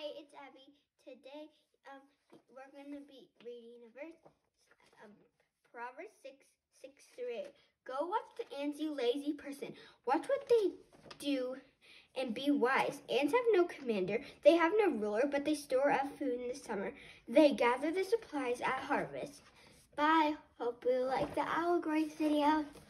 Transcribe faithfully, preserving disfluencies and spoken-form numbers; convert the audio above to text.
Hi, it's Abby. Today, um, we're going to be reading a verse, um, Proverbs six, six through eight. Go watch the ants, you lazy person. Watch what they do and be wise. Ants have no commander. They have no ruler, but they store up food in the summer. They gather the supplies at harvest. Bye. Hope you like the allegory video.